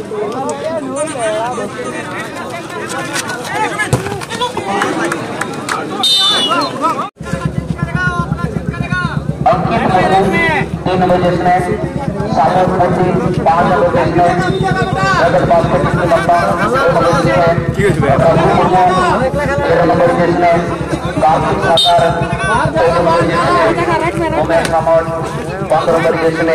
अंकित Murmu 3 number जिसने सामूहिक मूर्ति 5 number जिसने रजत बास्केट की लंबा 2 नंबर जिसने 13 नंबर जिसने कार्तिक साकार 2 नंबर जिसने उमेश रामोट 15 नंबर जिसने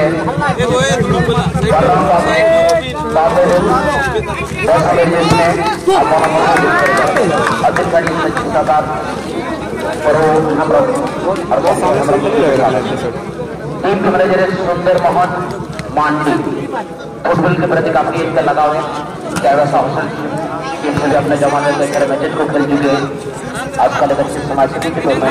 10 नंबर जिसने अब्दुल करीम साकार टीम के मैनेजर सुंदर मोहन मांडी फुटबॉल के प्रति काफी इनका लगाव है। क्या वैसा अवसर टीम से अपने जमाने में खेल मैचेस को खेल चुके हैं। आजकल बच्चे समाज सेवी के तौर पर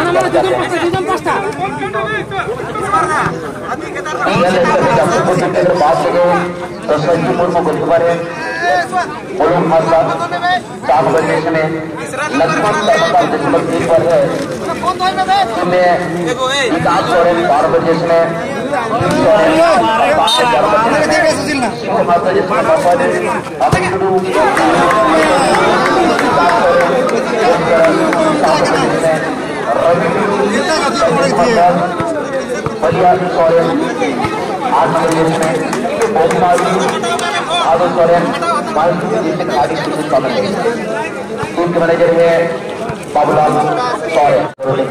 बात करें तो संजू मुर्मू गुरुद्वारे बोलो खासा 4 बजे से लक्ष्मण नंबर 3 पर है में विकास सोरेन 12 बजे से टीम के मैनेजर है बाबूलाल सोरेन।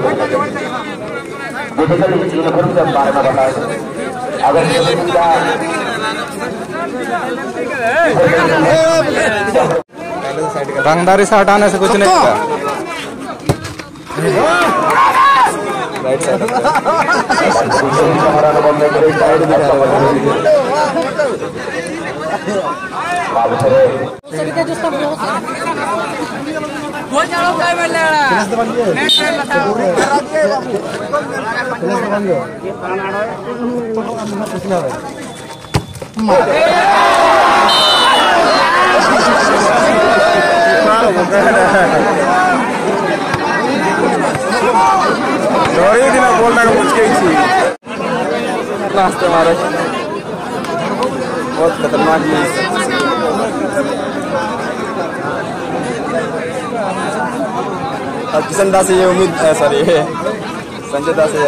फिजिकल यूनिफॉर्म के बारे में बताएं अगर रंगदारी से हटाने से कुछ नहीं होगा। राइट साइड बोलना रास्ते मारे बहुत खतरनाक किशन दास से ये उम्मीद है सर ये संजय दास से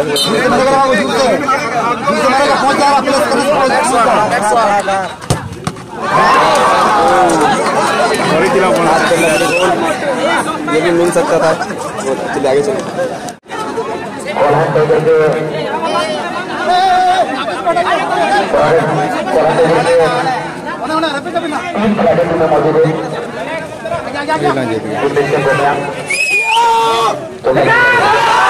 ये भी मिल सकता था। चलिए आगे चलिए। तो